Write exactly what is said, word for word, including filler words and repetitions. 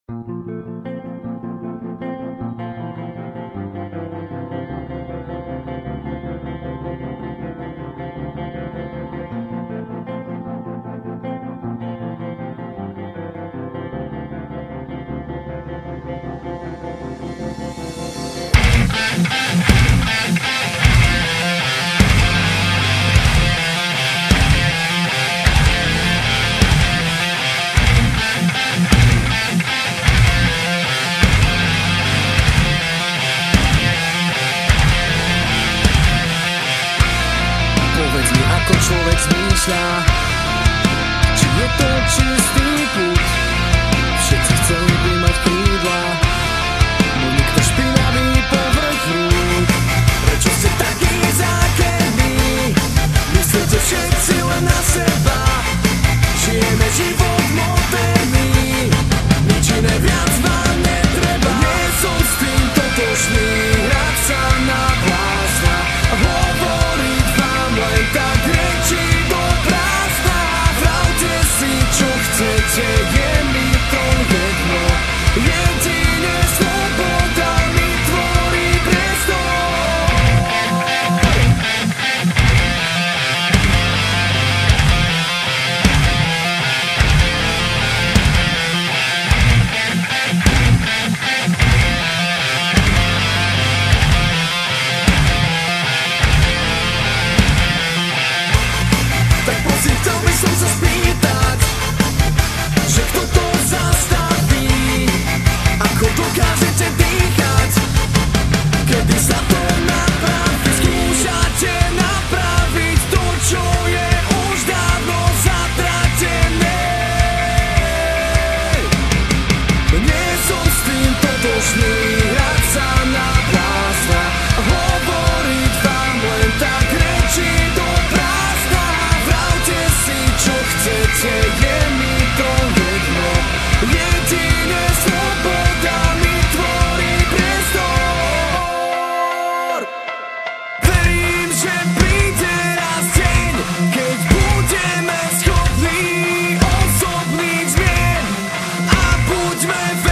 Povedz mi, ako človek zmýšľa, či je to čistý púd. Všetci chceli by mať krídla, no nikto špinavý povrch rúk. Prečo ste takí zákerní? Myslíte všetci len na seba. Žijeme život moderný, nič iné viac vám netreba. Nie som s tým totožný, hrať sa na blázna, hovoriť vám len tak reči do prázdna. Vravte si, čo chcete, je mi to jedno. Jedine sloboda mi tvorí priestor. Tak prosím, chcel by som sa spýtať, že kto to zastaví, ako dokážete dýchať, kedy sa to napraví. Skúšate napraviť to, čo je už dávno zatratené. Nie som s tým totožný, hrať sa na blázna, hovoriť vám len tak reči do prázdna. Vravte si, čo chcete, je mi to jedno. Jedine sloboda mi tvorí priestor. Verím, že príde raz deň, keď budeme schopní osobných zmien a buďme